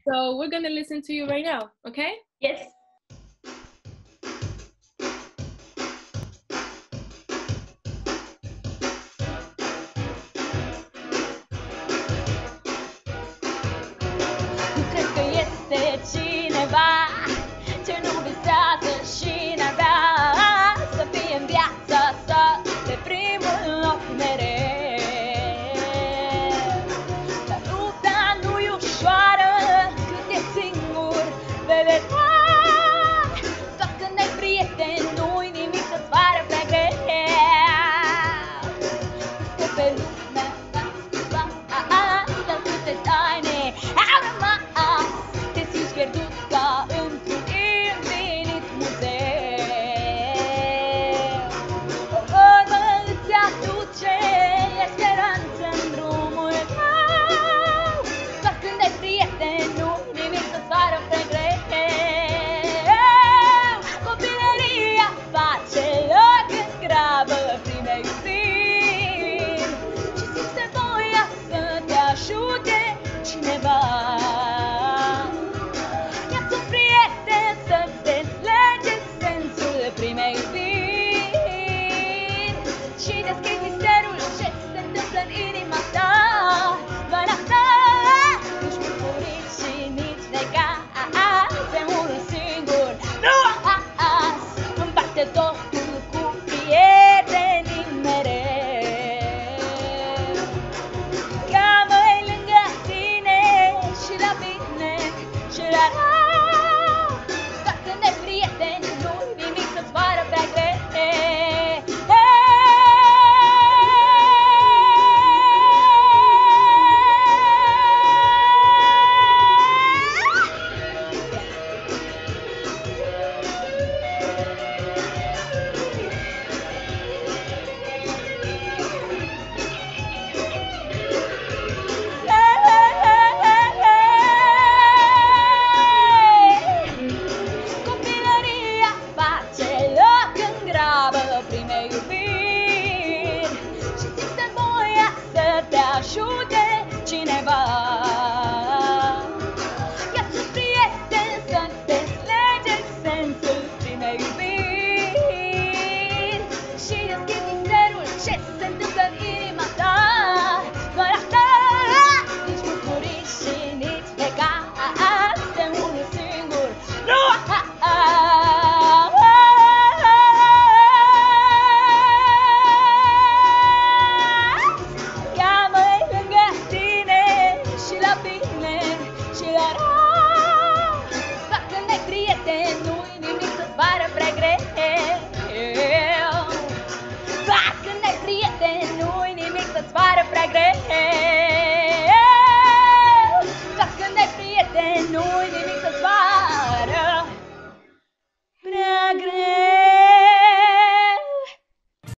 So we're gonna listen to you right now, okay? Yes. Cred că este cineva ce nu visează și n-ar vrea să fie în viața sa pe primul loc mereu. Dar lupta nu-i ușoară cât e singur vei vedea. Doar când ai prieteni nu-i nimic să-ți pară prea greu. Că pe lumea asta dar câte taine au rămas. Te simți pierdut ca într-un infinit muzeu. O vorbă îți aduce speranță în drumul tău. Doar când ai prieteni nu-i nimic să-ți pară prea greu. Copilăria face loc în grabă primei iubiri și simți nevoia să te ajute cineva. Ia-ți un prieten să-ți dezlege sensul primei iubiri și deschide misterul ce se întâmplă în inima ta. Doar asta, nici murmurit și nici negat. Pe unul singur, nu azi, împarte totul cu prietenii mereu. Cheamă-i lângă tine și la bine și la rău.